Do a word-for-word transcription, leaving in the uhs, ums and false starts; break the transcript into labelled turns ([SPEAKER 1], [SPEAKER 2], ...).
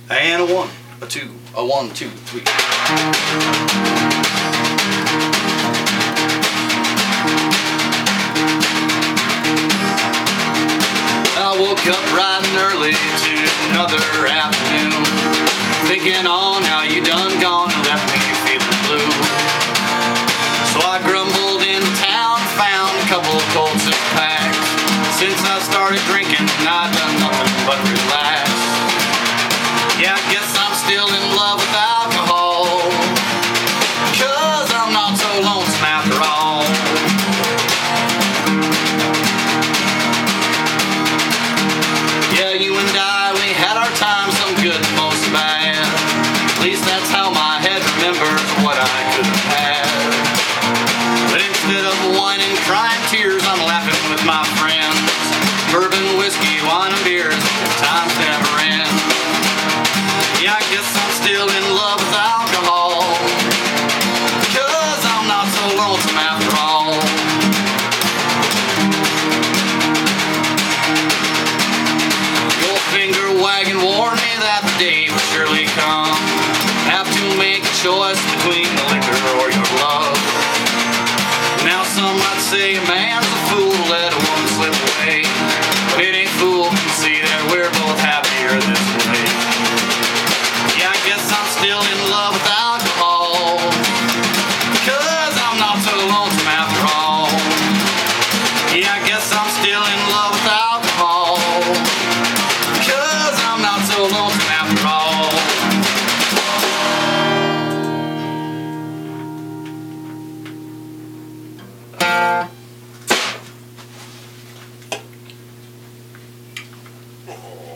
[SPEAKER 1] And a one, a two, a one, two, three. I woke up bright and early to another afternoon, thinking on how you done gone and left me feeling blue. So I grumbled into town, found a couple of cold six packs. Since I started drinking, I've done nothing but relax. Yeah, I guess I'm still in love with alcohol, 'cause I'm not so lonesome after all. Yeah, you and I, we had our time, some good, most bad. At least that's how my head remembers what I could have had. But instead of whining, crying tears, I'm laughing with my friends. Bourbon, whiskey, wine, and beers, times never end. Yeah, I guess I'm still in love with alcohol, 'cause I'm not so lonesome after all. Your finger wagging warned me that the day would surely come. Have to make a choice between the liquor or your love. Now some might say a man's a fool to let a woman slip away, but it ain't fool can see that we're both happier this way. Yeah, I guess I'm still in love with alcohol, 'cause I'm not so lonesome after all. Yeah, I guess I'm still in love with alcohol, 'cause I'm not so lonesome after all. Oh.